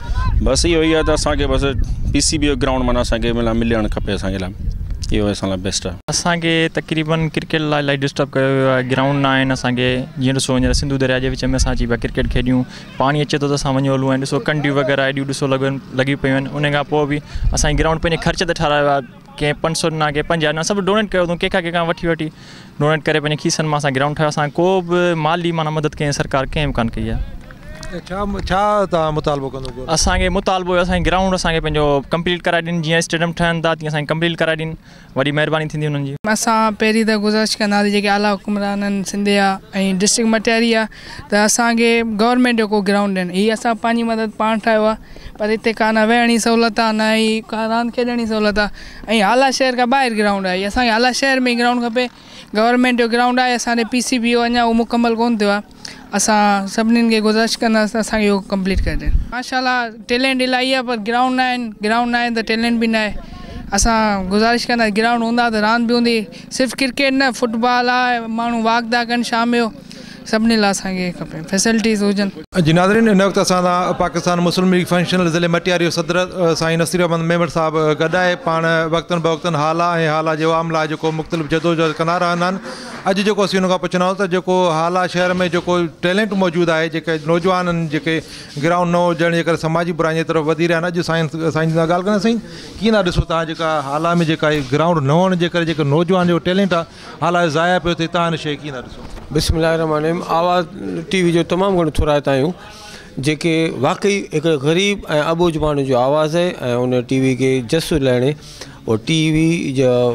बसि इहो ई आहे त असांखे बसि पी सी बी जो ग्राउंड माना असांखे मिलणु खपे, असांजे लाइ इहो असां लाइ बेस्ट आहे। असांखे तक़रीबन क्रिकेट लाइ इलाही डिस्टर्ब कयो वियो आहे, ग्राउंड न आहिनि असांखे। जीअं ॾिसो हींअर सिंधु दरिया जे विच में असां अची पिया क्रिकेट खेॾियूं, पाणी अचे थो त असां वञूं हलूं, ऐं ॾिसो कंडियूं वग़ैरह एॾियूं ॾिसो लॻनि लॻी पियूं आहिनि। उन खां पोइ बि असांजी ग्राउंड पंहिंजे ख़र्च ते ठारायो आहे, कंहिं पंज सौ ॾिना, कंहिं पंज हज़ार सभु डोनेट कयो अथऊं, कंहिंखां कंहिंखां वठी वठी डोनेट करे पंहिंजे खीसनि मां असां ग्राउंड ठाहियो। असां को बि माली माना मदद कंहिं सरकार कंहिं बि कान कई आहे। छा छा तव्हां मुतालबो कंदो? असांखे मुतालबो असांखे ग्राउंड असांखे पंहिंजो कंप्लीट कराए ॾियनि, जीअं स्टेडियम ठहनि था तीअं असांखे कंप्लीट कराए ॾियनि, वॾी महिरबानी थींदी हुननि जी। असां पहिरीं त गुज़ारिश कंदासीं जेके आला हुकुमरान आहिनि सिंध जा ऐं डिस्ट्रिक्ट मटियारी आहे त असांखे गवर्नमेंट जो को ग्राउंड आहिनि, हीअ असां पंहिंजी मदद पाण ठाहियो आहे, पर हिते कान वेहण जी सहूलियत आहे, न ई का रांदि खेॾण जी सहूलियत आहे। ऐं आला शहर खां ॿाहिरि ग्राउंड आहे, असांखे आला शहर में ई ग्राउंड खपे। गवर्नमेंट जो ग्राउंड आहे, असांजे पी सी बी जो अञा उहो मुकमल कोन्ह थियो आहे। असां सभिनीनि खे गुज़ारिश कंदासीं असांखे इहो कंप्लीट करे ॾियनि। माशाल्लाह टैलेंट इलाही आहे, पर ग्राउंड न आहिनि, ग्राउंड न आहिनि त टैलेंट बि न आहे। असां गुज़ारिश कंदासीं ग्राउंड हूंदा त रांदि बि हूंदी, सिर्फ़ु क्रिकेट न फुटबॉल आहे, माण्हू वॉक था कनि शाम जो, सभिनी लाइ असांखे खपे फैसिलिटीज़ हुजनि। जी नाज़रीन, हिन वक़्तु असां सां पाकिस्तान मुस्लिम लीग फंक्शनल ज़िले मटियारी जो सदर साईं नसीर अहमद मेमर साहिबु गॾु आहे। पाण वक़्तनि ब वक़्तनि हाला ऐं हाला जो आमला जेको मुख़्तलिफ़ जदोजहद कंदा रहंदा आहिनि। अॼु जेको असीं हुन खां पुछंदा त जेको हाला शहर में जेको टैलेंट मौजूदु आहे, जेके नौजवान आहिनि जेके ग्राउंड न हुजण जे करे समाजी बुराई जी तरफ़ वधी रहिया आहिनि, अॼु साईं साईं सां ॻाल्हि कंदा साईं कीअं था ॾिसो तव्हां जेका हाला में जेका ग्राउंड न हुअण जे करे जेको नौजवान जो टैलेंट आहे हाला ज़ाया पियो थिए, तव्हां हिन शइ कीअं था ॾिसो? बिस्मिल्लाहिर्रहमानिर्रहीम। आवाज़ टी वी जो तमामु घणो थुराईंदा आहियूं, जेके वाक़ई हिकिड़े ग़रीब ऐं अबोज माण्हू जो आवाज़ु आहे ऐं उन टी वी खे जस लाइणे और टी वी जो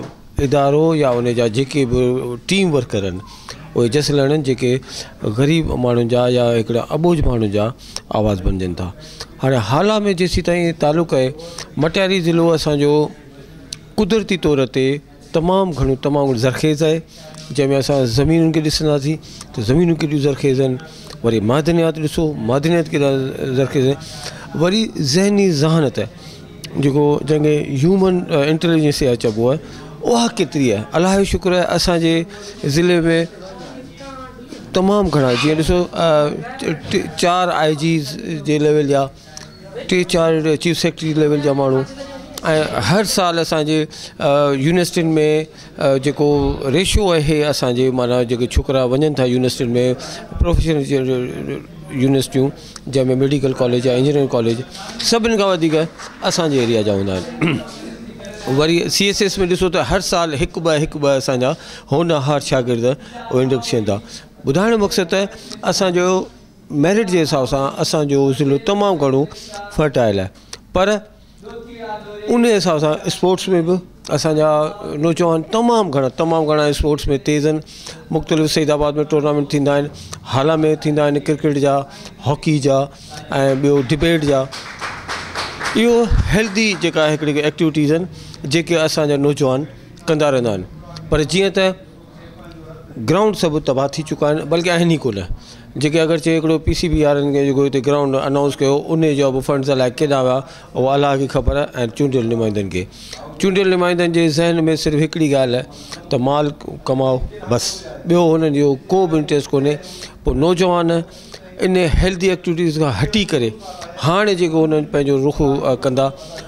इदारो या उन जा जेके बि टीम वर्कर आहिनि उहे जसल आहिनि जेके ग़रीब माण्हुनि जा या हिकिड़ा अबोझ माण्हुनि जा आवाज़ बणजनि था। हाणे हाला में जेसीं ताईं तालुक़ु आहे, मटियारी ज़िलो असांजो कुदरती तौर ते तमामु घणो तमामु ज़रख़ेज़ आहे, जंहिंमें असां ज़मीनुनि खे ॾिसंदासीं त ज़मीनूं केॾियूं ज़रख़ेज़ आहिनि। वरी मादनियात ॾिसो, मादनियात केॾा ज़रख़ेज़ आहिनि। वरी ज़हनी ज़हानत जेको जंहिंखे ह्यूमन इंटेलिजेंस या चइबो आहे, उहा केतिरी आहे। अलाह जो शुक्र आहे असांजे ज़िले में तमामु घणा, जीअं ॾिसो चारि आई जीज़ जे लेवल जा, टे चारि चीफ सेक्रेटरी लेवल जा माण्हू, ऐं हर साल असांजे यूनिवर्सिटियुनि में जेको रेशो आहे असांजे माना जेके छोकिरा वञनि था यूनिवर्सिटियुनि में, प्रोफेशनल यूनिवर्सिटियूं जंहिंमें मेडिकल कॉलेज या इंजीनियरिंग कॉलेज सभिनि खां वधीक असांजे एरिया जा हूंदा आहिनि। वरी सी एस एस में ॾिसो त हर साल हिकु ॿ हिकु ॿ असांजा होनहार शागिर्द उहे इंडक्ट थियनि था। ॿुधाइण जो मक़सदु आहे असांजो मेरिट जे हिसाब सां असांजो ज़िलो तमामु घणो फर्टाइल आहे, पर उन हिसाब सां स्पोर्ट्स में बि असांजा नौजवान तमामु घणा तमामु घणा स्पोर्ट्स में तेज़ आहिनि। मुख़्तलिफ़ सईदाबाद में टूर्नामेंट थींदा आहिनि, हाला में थींदा आहिनि क्रिकेट जा, हॉकी जा ऐं ॿियो डिबेट जा। इहो हेल्दी जेका हिकिड़ी एक्टिविटीज़ आहिनि जेके असांजा नौजवान कंदा रहंदा आहिनि। पर जीअं त ग्राउंड सभु तबाह थी चुका आहिनि, बल्कि आहिनि ई कोन। जेके अगरि चए हिकिड़ो पी सी बी वारनि खे जेको हिते ग्राउंड अनाउंस कयो, उन जा बि फंड्स अलाए केॾा विया उहो अलाह खे ख़बर आहे, ऐं चूंडियल नुमाइंदनि खे। चूंडियल नुमाइंदनि जे ज़हन में सिर्फ़ु हिकिड़ी ॻाल्हि आहे त माल कमाओ बसि, ॿियो हुननि जो को बि इंट्रस्ट कोन्हे। पोइ नौजवान इन हेल्दी एक्टिविटीज़ खां हटी करे हाणे जेको हुननि पंहिंजो रुख़ कंदा,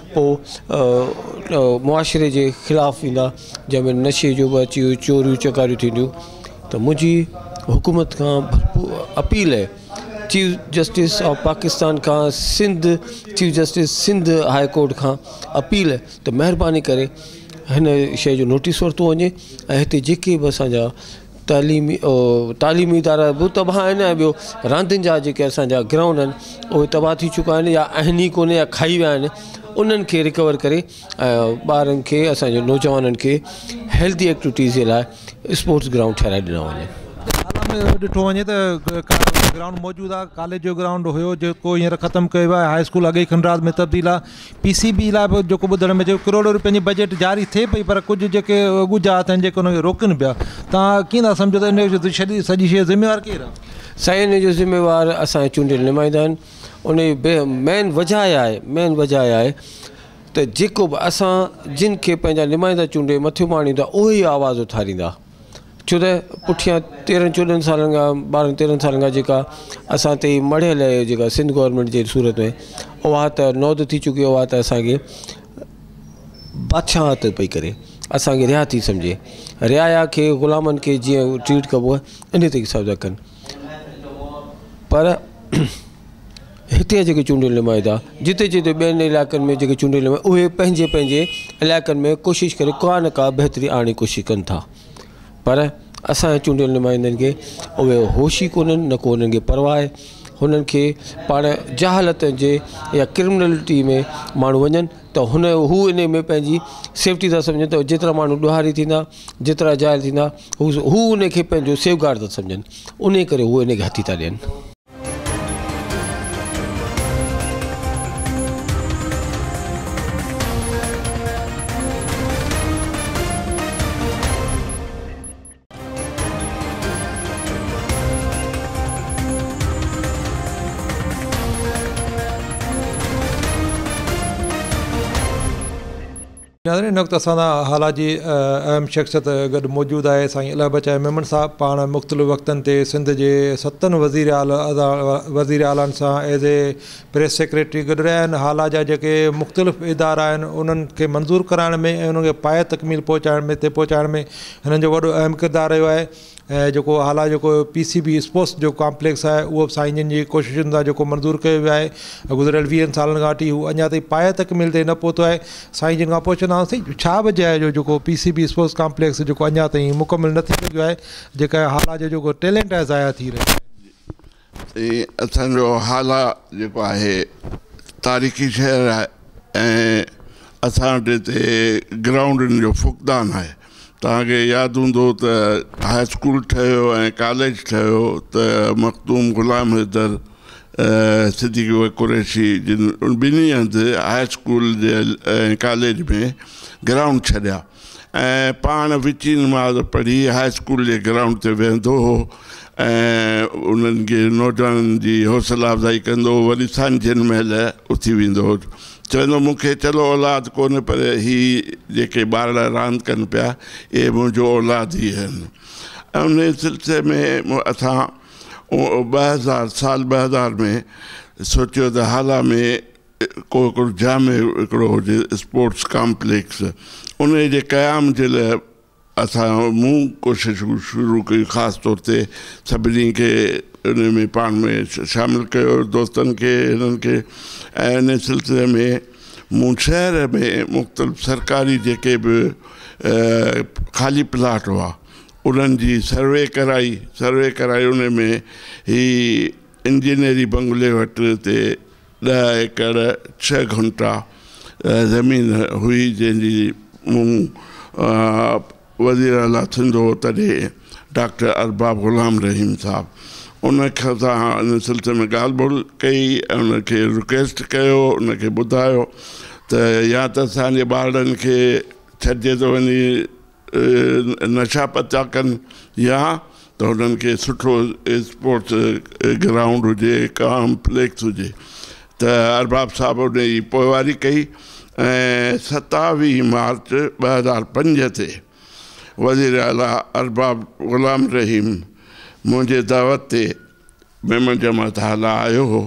पोइ मुआशिरे जे ख़िलाफ़ु ईंदा, जंहिंमें नशे जो बि अची वियो, चोरियूं चकारियूं थींदियूं। त मुंहिंजी हुकूमत खां भरपूर अपील आहे, चीफ जस्टिस ऑफ पाकिस्तान खां, Sindh chief justice Sindh high court खां अपील आहे त महिरबानी करे हिन शइ जो नोटिस वरितो वञे, ऐं हिते जेके बि असांजा तालीमी तालीमी इदारा बि तबाह आहिनि, ऐं ॿियो रांदियुनि जा जेके असांजा ग्राउंड आहिनि उहे तबाह थी चुका आहिनि या आहिनि ई कोन्हे या खाई विया आहिनि। उन्हनि खे रिकवर करे ॿारनि खे, असांजे नौजवाननि खे हेल्दी एक्टिविटीज़ जे लाइ स्पोर्ट्स ग्राउंड ठाहिराए ॾिना वञे। ॾिठो वञे त ग्राउंड मौजूदु आहे, कॉलेज जो ग्राउंड हुयो जेको हींअर ख़तमु कयो आहे, हाई स्कूल अॻे खंडराज में तब्दील आहे। पी सी बी लाइ बि जेको ॿुधण में जेको करोड़ रुपए जी बजट जारी थिए पई, पर कुझु जेके ॻुझा अथनि जेके हुनखे रोकनि पिया। तव्हां कीअं था सम्झो त इन जो सॼी सॼी शइ ज़िम्मेवार केरु आहे? साईं, इन जो ज़िम्मेवार असांजे चूंडियल नुमाइंदा आहिनि। उन मेन वजह आहे मेन वजह आहे त जेको बि असां जिन खे पंहिंजा नुमाइंदा चूंडे मथियो माणींदा उहे ई आवाज़ उथारींदा। छो त पुठियां तेरहं चोॾहं सालनि खां ॿारहं तेरहं सालनि खां जेका असां ते मढ़ियल आहे जेका सिंध गवर्नमेंट जे सूरत में, उहा त नौद थी चुकी, उहा त असांखे बादशाहत पई करे, असांखे रिहा थी सम्झे। रियाया खे ग़ुलामनि खे जीअं ट्रीट कबो आहे इन ते हिसाब था कनि। पर हिते जेके चूंडियल नुमाइंदा जिते जिते ॿियनि इलाइक़नि में जेके चूंडियल नुमाइंदा उहे पंहिंजे पंहिंजे इलाइक़नि में कोशिशि करे का न का बहितरी आणण जी कोशिशि कनि था, पर असांजे चूंडियल नुमाइंदनि खे उहे होश ई कोन्हनि, न को उन्हनि खे परवाह आहे। हुननि खे पाण जहालत जे या क्रिमिनलिटी में माण्हू वञनि त हुन हू इन में पंहिंजी सेफ्टी था सम्झनि, त जेतिरा माण्हू ॾुहारी थींदा, जेतिरा जाइल थींदा, हू हू उन खे पंहिंजो सेफगार्ड था सम्झनि, उन करे हू इन खे हथी था ॾियनि। इन वक़्तु असां हाला जी अहम शख़्सियत गॾु मौजूदु आहे साईं अलाह बचाए मेमन साहब। पाण मुख़्तलिफ़ वक़्तनि ते सिंध जे सतनि वज़ीर आला वज़ीर आलानि सां एज़ ए प्रेस सेक्रेटरी गॾु रहिया आहिनि। हाला जा जेके मुख़्तलिफ़ इदारा आहिनि उन्हनि खे मंज़ूरु कराइण में ऐं उन्हनि खे पाए तकमील पहुचाइण में हिते पहुचाइण में हिननि जो वॾो अहम किरदारु रहियो आहे। ऐं जेको हाला जेको पी सी बी स्पोर्ट्स जो कॉम्प्लेक्स आहे उहो बि साईं जन जी कोशिशुनि सां जेको मंज़ूरु कयो वियो आहे। गुज़िरियल वीहनि सालनि खां वठी हू अञा ताईं पाए तकमील ते न पहुतो आहे। साईं जन खां पुछंदासीं छा वजह आहे जो जेको P C B sports complex जेको अञा ताईं मुकमिल न थी सघियो आहे, जेका हाला जो जेको टैलेंट आहे ज़ाया थी रहियो आहे। असांजो हाला जेको आहे तारीख़ी शहर आहे ऐं असां वटि हिते ग्राउंडनि जो फुक़दान आहे। तव्हांखे यादि हूंदो त हाई स्कूल ठहियो ऐं कॉलेज ठहियो त मखदूम ग़ुलाम हैदर सिद्दीक़ कुरैशी जिन ॿिन्ही हंधि हाई स्कूल जे ऐं कॉलेज में ग्राउंड छॾिया ऐं पाण विची नमाज़ पढ़ी हाई स्कूल जे ग्राउंड ते वेहंदो हो ऐं उन्हनि खे नौजवाननि जी हौसला अफ़ज़ाई कंदो हो, वरी सांझनि महिल उथी वेंदो हो, चवंदो मूंखे चलो औलाद कोन्हे पर ही जेके ॿार रांदि कनि पिया इहे मुंहिंजो औलाद ई आहिनि। ऐं उन सिलसिले में असां ॿ हज़ार साल ॿ हज़ार में सोचियो त हाला में को हिकिड़ो जामे हिकिड़ो हुजे स्पोर्ट्स कॉम्प्लेक्स, उन जे क़याम जे लाइ असां मूं कोशिशि शुरू कई, ख़ासि तौर ते सभिनी खे उन में पाण में शामिलु कयो, दोस्तनि खे हिननि खे। ऐं इन सिलसिले में मूं शहर में मुख़्तलिफ़ सरकारी जेके बि ख़ाली प्लाट हुआ उन्हनि जी सर्वे कराई सर्वे कराई उन में ही इंजीनियरी बंगले वटि ते ॾह एकड़ छह घंटा ज़मीन हुई जंहिंजी मूं वज़ीर आला थींदो हो तॾहिं डॉक्टर अरबाब ग़ुलाम रहीम साहब, उन खां सां इन सिलसिले में ॻाल्हि ॿोल कई ऐं उनखे रिक्वेस्ट कयो, उनखे ॿुधायो त या त असांजे ॿारनि खे छॾिजे थो वञी नशा पता कनि या त हुननि खे सुठो स्पोर्ट्स ग्राउंड हुजे, कॉम्प्लेक्स हुजे। त अरबाब साहब उन जी पोइवारी कई ऐं सतावीह मार्च ॿ हज़ार पंज ते वज़ीर आला अरबाब ग़ुलाम रहीम मुंहिंजे दावत ते मेमन जमात हाला आयो हो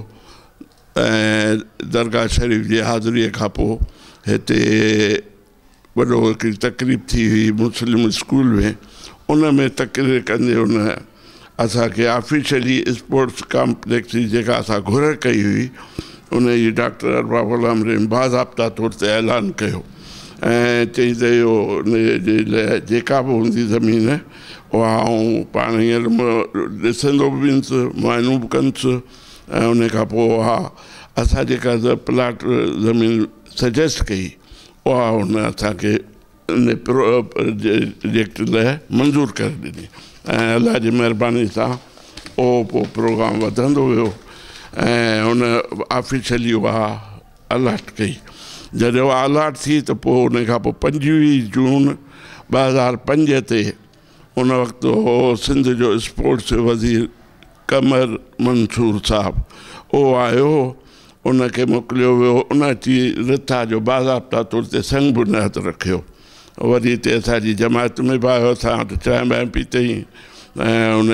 ऐं दरगाह शरीफ़ जी हाज़िरीअ खां पोइ हिते वॾो हिकिड़ी तकरीब थी हुई मुस्लिम स्कूल में, उन में तकरीर कंदे उन असांखे ऑफिशियली स्पोर्ट्स कॉम्प्लेक्स जी जेका असां घुर कई हुई उन जी डॉक्टर अरबाब ग़ुलाम रहीम बाज़ाब्ता तौर ते ऐलान कयो ऐं चई त इहो उन जे लाइ जेका बि हूंदी ज़मीन उहा आऊं पाण हींअर ॾिसंदो बि हुअसि, मुआइनो बि कंदुसि ऐं उन खां पोइ उहा असां जेका प्लाट ज़मीन सजेस्ट कई उहा हुन असांखे इन प्रोजेक्ट लाइ मंज़ूरु करे ॾिनी ऐं अलाह जी महिरबानी सां उहो पोइ प्रोग्राम वधंदो वियो ऐं उन ऑफिशियली उहा अलॉट कई। जॾहिं उहा अलॉट थी त पोइ उन खां पोइ पंजवीह जून ॿ हज़ार पंज ते उन वक़्तु हो सिंध जो स्पोर्ट्स वज़ीर कमर मंसूर साहबु उहो आयो, उनखे मोकिलियो वियो, उन अची रिथा जो बाज़ाब्ता तौर ते संग बुनियाद रखियो, वरी हिते असांजी जमायत में बि आयो, असां वटि चांहि ॿांहि पीतई ऐं उन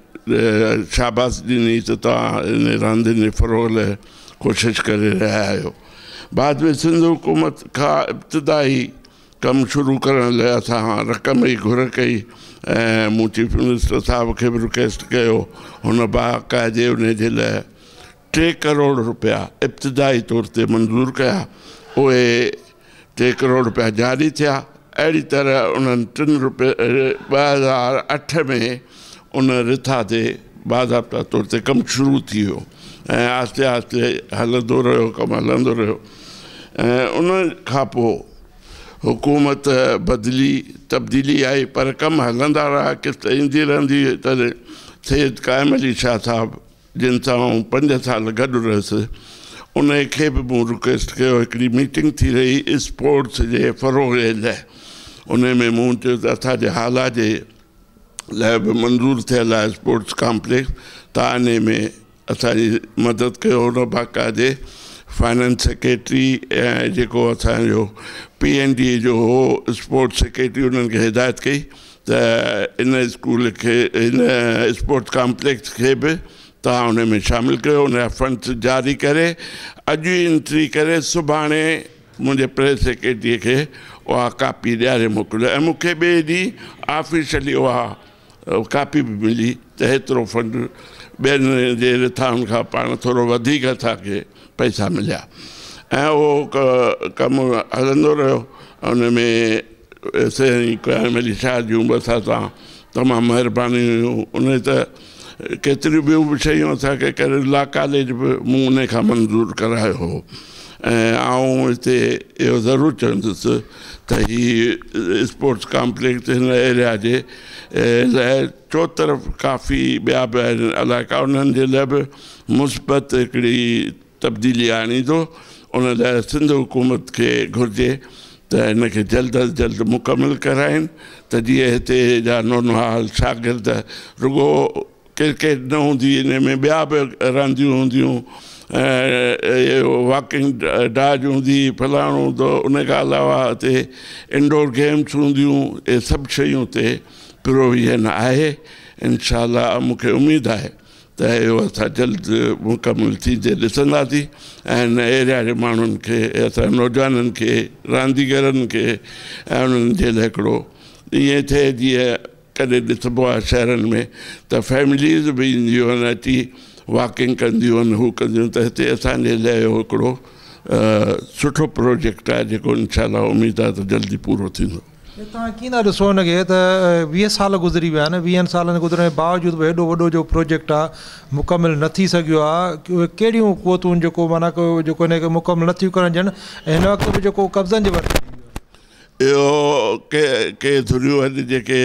शाबाश ॾिनी त तव्हां इन रांदियुनि जे फ़रोग़ लाइ कोशिशि करे रहिया आहियो। बाद में सिंध हुकूमत खां इब्तिदाई कमु शुरू करण लाइ असां रक़म जी घुर कई ऐं मूं चीफ मिनिस्टर साहिब खे बि रिक्वेस्ट कयो, हुन बाक़ाइदे उन जे लाइ टे करोड़ रुपया इब्तिदाई तौर ते मंज़ूरु कया, उहे टे करोड़ रुपया जारी थिया। अहिड़ी तरह उन्हनि टिनि रुपए ॿ हज़ार अठ में उन रिथा ते बाज़ाब्ता तौर ते कमु शुरू थी वियो ऐं आहिस्ते आहिस्ते हलंदो रहियो, कमु हलंदो रहियो ऐं उन खां पोइ हुकूमत बदिली तब्दीली आई पर कमु हलंदा रहिया, किस्त ईंदी रहंदी। तॾहिं सैयद क़ाइम अली शाह साहिबु जिन सां आउं पंज साल गॾु रहियुसि, उन खे बि मूं रिक्वेस्ट कयो, हिकिड़ी मीटिंग थी रही स्पोर्ट्स जे फ़रोग़ लाइ, उन में मूं चयो त असांजे हाला जे लाइ बि मंज़ूरु थियल आहे स्पोर्ट्स कॉम्प्लेक्स, तव्हां इन में असांजी मदद कयो। हुन बाक़ाइदे फाइनेंस सेक्रेटरी ऐं जेको असांजो पी एन डी जो हो स्पोर्ट्स सेक्रेटरी उन्हनि खे हिदायत कई त इन स्कूल खे इन स्पोर्ट्स कॉम्प्लेक्स खे बि तव्हां उन में शामिलु कयो, उन जा फंड्स जारी करे अॼु ई एंट्री करे सुभाणे मुंहिंजे प्रेस सेक्रेटरीअ खे उहा कापी ॾियारे मोकिलियो ऐं मूंखे ॿिए ॾींहुं ऑफिशियली उहा कापी बि मिली त हेतिरो फंड ॿियनि जे रिथाउनि खां पाण थोरो वधीक असांखे पैसा मिलिया ऐं उहो कमु हलंदो रहियो। उन में साईं क़याम अली शाह जूं बि असां सां तमामु महिरबानी हुयूं, उन त केतिरियूं ॿियूं बि शयूं असांखे करे ला कॉलेज बि मूं उन खां मंज़ूरु करायो हो ऐं आउं हिते इहो ज़रूरु चवंदुसि त हीअ स्पोर्ट्स कॉम्प्लेक्स हिन एरिया जे लाइ चोतरफ़ काफ़ी ॿिया बि आहिनि इलाइक़ा, उन्हनि जे लाइ बि मुस्बत हिकिड़ी तब्दीली आणींदो। उन लाइ सिंध हुकूमत खे घुरिजे त हिनखे जल्द अज जल्द मुकमिल कराइनि त जीअं हिते जा नौनहाल शागिर्द रुगो क्रिकेट न हूंदी, इन में ॿिया बि रांदियूं हूंदियूं, वॉकिंग डाज हूंदी, फलाणो हूंदो, उन खां अलावा हिते इंडोर गेम्स हूंदियूं, इहे सभु शयूं ते प्रोविजन आहे। इनशा अल्लाह मूंखे उमेदु आहे त इहो असां जल्द मुकमिल थींदे ॾिसंदासीं ऐं हिन एरिया जे माण्हुनि खे, असां नौजवाननि खे, रांदीगरनि खे ऐं उन्हनि जे लाइ हिकिड़ो ईअं थिए जीअं कॾहिं ॾिसबो आहे शहरनि में त फैमिलीज़ बि ईंदियूं आहिनि, अची वॉकिंग कंदियूं आहिनि, हू कंदियूं, त हिते असांजे लाइ इहो हिकिड़ो सुठो प्रोजेक्ट आहे जेको इनशा अल्लाह उमेदु आहे त जल्दी पूरो थींदो। तव्हां कीअं था ॾिसो हिनखे त वीह साल गुज़री विया आहिनि, वीहनि सालनि गुज़रण जे बावजूदि बि हेॾो वॾो जो प्रोजेक्ट आहे मुकमिल न थी सघियो आहे। कहिड़ियूं क़ुवतूं जेको माना जेको हिनखे मुकमिल नथियूं करणु ॾियनि, ऐं हिन वक़्तु बि जेको कब्ज़नि जे वटि इहो के के धुरियूं आहिनि जेके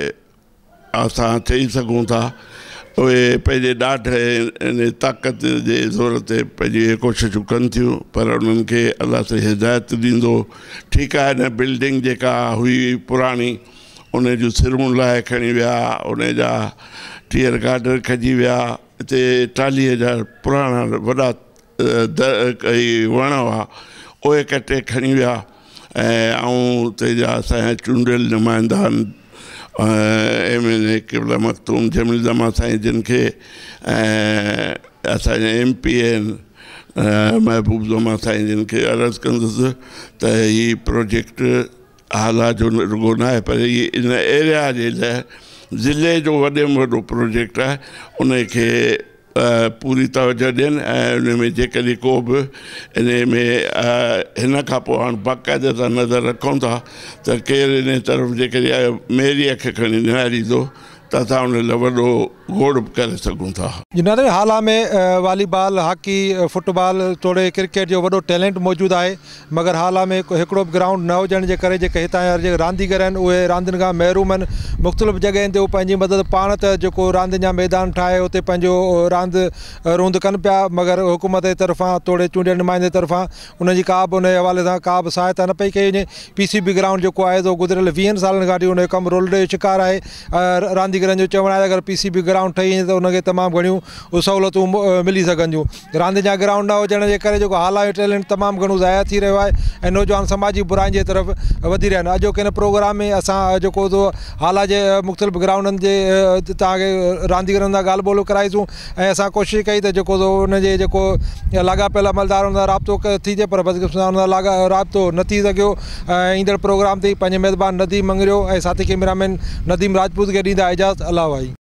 असां चई सघूं था उहे पंहिंजे ॾाढे इन ताक़त जे ज़ोर ते पंहिंजी कोशिशूं कनि थियूं, पर उन्हनि खे अलाह सां हिदायत ॾींदो। ठीकु आहे, हिन बिल्डिंग जेका हुई पुराणी उन जूं सिरूं लाहे खणी विया, उन जा टीयर गार्डर खजी विया, हिते चालीह हज़ार पुराणा वॾा द वण हुआ उहे कटे खणी विया ऐं आऊं हिते जा असांजा चूंडियल नुमाइंदा आहिनि एम एन ए क़िबला मखतूम जमील ज़मा साईं, जिन खे ऐं असांजा एम पी आहिनि महबूब ज़मा साईं, जिन खे अर्ज़ु कंदुसि त हीअ प्रोजेक्ट हाला जो रुगो न आहे, पर हीअ इन एरिया जे लाइ ज़िले जो वॾे में वॾो प्रोजेक्ट आहे, उनखे पूरी तवजो ॾियनि ऐं उन में जेकॾहिं को बि इन में हिन खां पोइ हाणे बाक़ाइदे सां नज़र रखूं था त केरु इन तरफ़ जेकॾहिं मेरी खे खणी निहारींदो त असां उन लाइ वॾो घोड़ बि करे सघूं था। जिन हाला में वॉलीबॉल, हॉकी, फुटबॉल, तोड़े क्रिकेट जो वॾो टैलेंट मौजूदु आहे, मगर हाला में हिकिड़ो बि ग्राउंड न हुजण जे करे जेके हितां जा जेके रांदीगर आहिनि उहे रांदियुनि खां महरूम आहिनि। मुख़्तलिफ़ जॻहियुनि ते उहे पंहिंजी मदद पाण त जेको रांदियुनि जा मैदान ठाहे उते पंहिंजो रांदि रूंद कनि पिया, मगर हुकूमत जे तरफ़ां तोड़े चूंडियल नुमाइंदे तरफ़ां उनजी का बि उन हवाले सां का बि सहायता न पई कई वञे। पी सी बी ग्राउंड जेको आहे सो गुज़िरियल वीहनि सालनि खां वठी उन जो कमु रोलडे जो शिकार आहे। रांदीगरनि जो चवणु आहे अगरि पी सी बी ग्राउंड ठही वञे त उनखे तमामु घणियूं सहूलियतूं मिली सघंदियूं। रांदि जा ग्राउंड न हुजण जे करे जेको हाला जो टैलेंट तमामु घणो ज़ाया थी रहियो आहे ऐं नौजवान समाजी बुराइनि जे तरफ़ वधी रहिया आहिनि। अॼोके हिन प्रोग्राम में असां जेको हाला जे मुख़्तलिफ़ ग्राउंडनि जे तव्हांखे रांदीगरनि सां ॻाल्हि ॿोल कराईसूं ऐं असां कोशिशि कई त जेको उनजे जेको लाॻापियल अमलदारनि सां राब्तो थीजे, पर बदकिस्मती सां उन सां लाॻा राब्तो न थी सघियो। ईंदड़ प्रोग्राम ते पंहिंजे मेज़बान नदीम मंगरियो ऐं साथी कैमरामैन नदीम राजपूत खे ॾींदा इजाज़त। अल्लाह भाई।